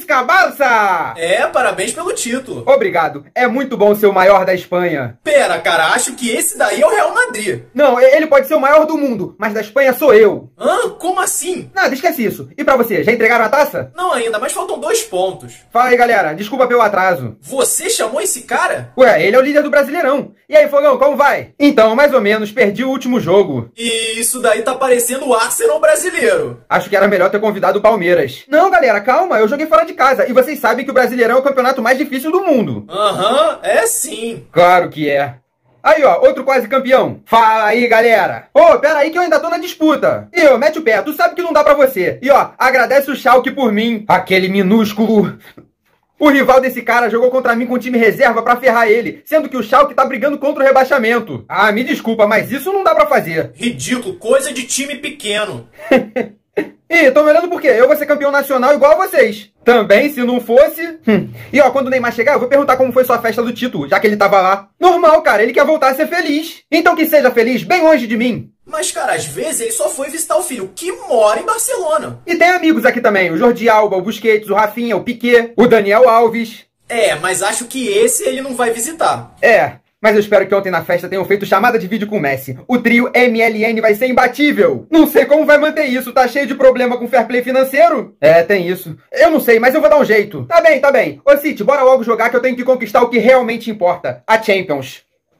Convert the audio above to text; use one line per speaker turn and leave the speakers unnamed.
Visca Barça!
Parabéns pelo título.
Obrigado. É muito bom ser o maior da Espanha.
Pera, cara, acho que esse daí é o Real Madrid.
Não, ele pode ser o maior do mundo, mas da Espanha sou eu.
Hã? Como assim?
Nada, esquece isso. E pra você, já entregaram a taça?
Não ainda, mas faltam 2 pontos.
Fala aí, galera. Desculpa pelo atraso.
Você chamou esse cara?
Ué, ele é o líder do Brasileirão. E aí, Fogão, como vai? Então, mais ou menos, perdi o último jogo.
E isso daí tá parecendo o Arsenal brasileiro.
Acho que era melhor ter convidado o Palmeiras. Não, galera, calma. Eu joguei fora de casa. E vocês sabem que o Brasileirão é o campeonato mais difícil do mundo.
Aham, é sim.
Claro que é. Aí, ó, outro quase campeão. Fala aí, galera. Ô, pera aí que eu ainda tô na disputa. E, ó, mete o pé. Tu sabe que não dá pra você. E, ó, agradece o Schalke por mim. Aquele minúsculo... O rival desse cara jogou contra mim com o time reserva pra ferrar ele, sendo que o Schalke tá brigando contra o rebaixamento. Ah, me desculpa, mas isso não dá pra fazer.
Ridículo, coisa de time pequeno.
Ih, tô me olhando por quê? Eu vou ser campeão nacional igual a vocês. Também, se não fosse... E ó, quando o Neymar chegar, eu vou perguntar como foi sua festa do título, já que ele tava lá. Normal, cara, ele quer voltar a ser feliz. Então que seja feliz, bem longe de mim.
Mas, cara, às vezes ele só foi visitar o filho, que mora em Barcelona.
E tem amigos aqui também, o Jordi Alba, o Busquets, o Rafinha, o Piquet, o Daniel Alves.
Mas acho que esse ele não vai visitar.
Mas eu espero que ontem na festa tenham feito chamada de vídeo com o Messi. O trio MLN vai ser imbatível. Não sei como vai manter isso, tá cheio de problema com fair play financeiro? Tem isso. Eu não sei, mas eu vou dar um jeito. Tá bem. Ô City, bora logo jogar que eu tenho que conquistar o que realmente importa, a Champions.